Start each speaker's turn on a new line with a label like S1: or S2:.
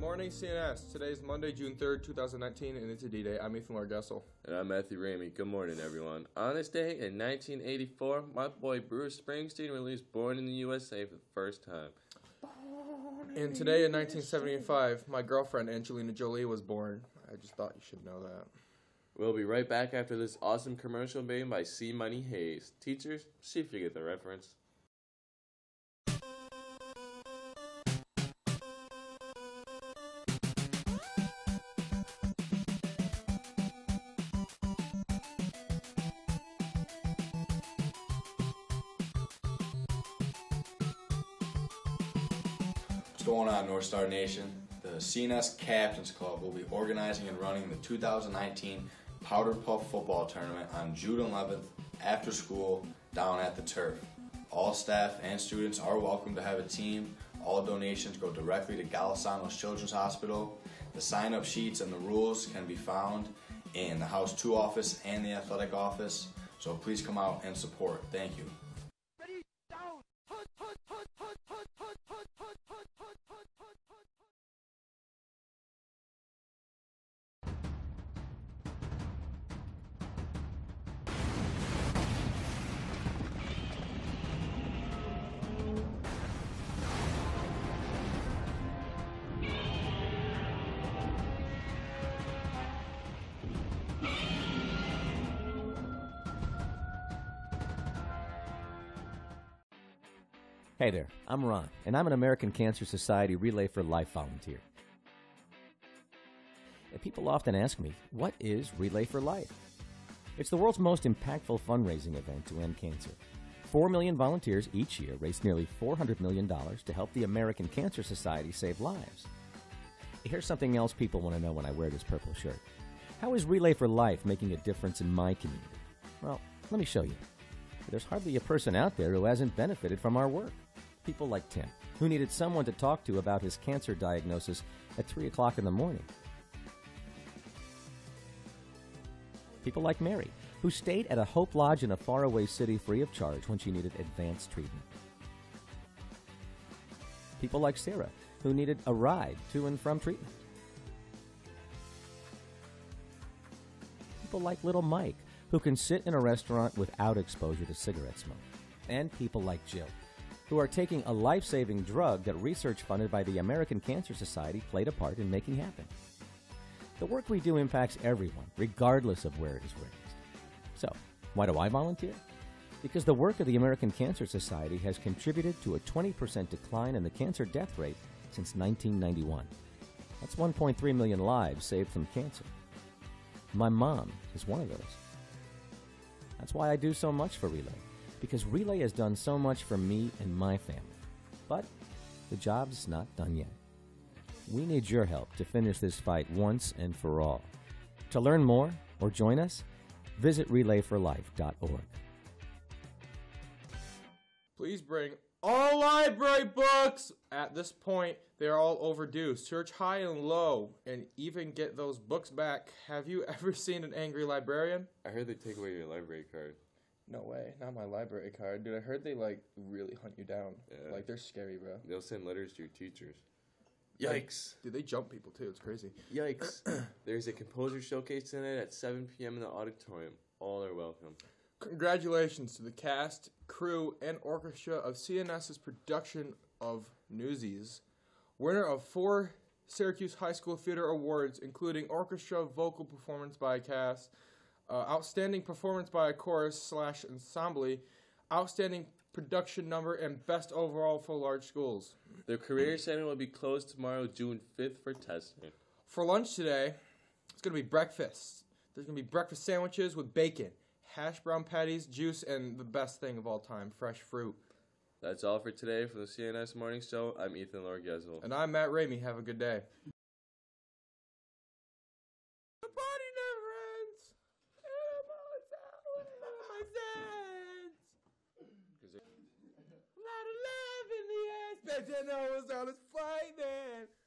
S1: morning, CNS. Today is Monday, June 3rd, 2019, and it's a D-Day. I'm Ethan Largessel.
S2: And I'm Matthew Ramey. Good morning, everyone. On this day in 1984, my boy Bruce Springsteen released Born in the USA for the first time.
S1: And today in 1975, my girlfriend Angelina Jolie was born. I just thought you should know that.
S2: We'll be right back after this awesome commercial made by C. Money Hayes. Teachers, see if you get the reference.
S3: What's going on, North Star Nation? The CNS Captains Club will be organizing and running the 2019 Powder Puff Football Tournament on June 11th after school down at the Turf. All staff and students are welcome to have a team. All donations go directly to Galisanos Children's Hospital. The sign-up sheets and the rules can be found in the House 2 office and the athletic office, so please come out and support. Thank you.
S4: Hey there, I'm Ron, and I'm an American Cancer Society Relay for Life volunteer. And people often ask me, what is Relay for Life? It's the world's most impactful fundraising event to end cancer. 4 million volunteers each year raise nearly $400 million to help the American Cancer Society save lives. Here's something else people want to know when I wear this purple shirt. How is Relay for Life making a difference in my community? Well, let me show you. There's hardly a person out there who hasn't benefited from our work. People like Tim, who needed someone to talk to about his cancer diagnosis at 3 o'clock in the morning. People like Mary, who stayed at a Hope Lodge in a faraway city free of charge when she needed advanced treatment. People like Sarah, who needed a ride to and from treatment. People like little Mike, who can sit in a restaurant without exposure to cigarette smoke. And people like Jill, who are taking a life-saving drug that research funded by the American Cancer Society played a part in making happen. The work we do impacts everyone, regardless of where it is raised. So, why do I volunteer? Because the work of the American Cancer Society has contributed to a 20% decline in the cancer death rate since 1991. That's 1.3 million lives saved from cancer. My mom is one of those. That's why I do so much for Relay, because Relay has done so much for me and my family. But the job's not done yet. We need your help to finish this fight once and for all. To learn more or join us, visit relayforlife.org.
S1: Please bring all library books! At this point, they are all overdue. Search high and low and even get those books back. Have you ever seen an angry librarian?
S2: I heard they take away your library card.
S1: No way, not my library card. Dude, I heard they, really hunt you down.
S2: Yeah.
S1: They're scary, bro.
S2: They'll send letters to your teachers.
S1: Yikes. Dude, they jump people, too. It's crazy.
S2: Yikes. There's a composer showcase tonight at 7 p.m. in the auditorium. All are welcome.
S1: Congratulations to the cast, crew, and orchestra of CNS's production of Newsies. Winner of 4 Syracuse High School Theater Awards, including Orchestra Vocal Performance by a Cast, Outstanding Performance by a Chorus/Ensemble, Outstanding Production Number, and Best Overall for Large Schools.
S2: The Career Center will be closed tomorrow, June 5th, for testing.
S1: For lunch today, it's going to be breakfast. There's going to be breakfast sandwiches with bacon, hash brown patties, juice, and the best thing of all time, fresh fruit.
S2: That's all for today from the CNS Morning Show. I'm Ethan Largessel.
S1: And I'm Matt Ramey. Have a good day. The party never ends. A lot of love in the air. Spent 10 hours on this fight, man.